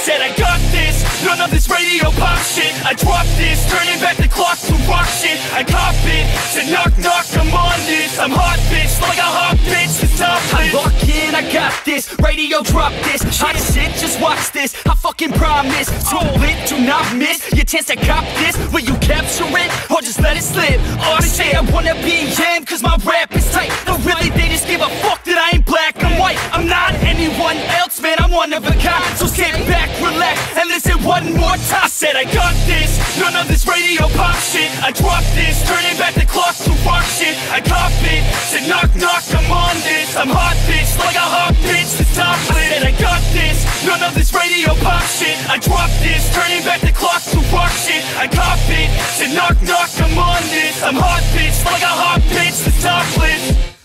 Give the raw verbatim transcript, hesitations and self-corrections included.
said I got this, none of this radio pop shit. I dropped this, turning back the clock to rock shit. I cop it, said knock knock, I'm on this. I'm hot bitch, like a hot bitch, it's top I lock in, I got this, radio drop this. Hot shit, just watch this, I fucking promise. Too lit, do not miss your chance to cop this. Will you capture it, or just let it slip? Or they say I wanna be him, cause my rap is tight. But really they just give a fuck that I ain't black and white. I'm not anyone else, man, I'm one of a kind. So sit back, relax, and listen one more time. I said I got this, none of this radio pop shit. I dropped this, turning back the clock to rock shit. I cop it, said knock knock, I'm on this. I'm hot bitch, like a hot bitch, the top lit. And I got this, none of this radio pop shit. I dropped this, turning back the clock to rock shit. I cop it, said knock knock, I'm on this. I'm hot bitch, like a hot bitch, the top lit.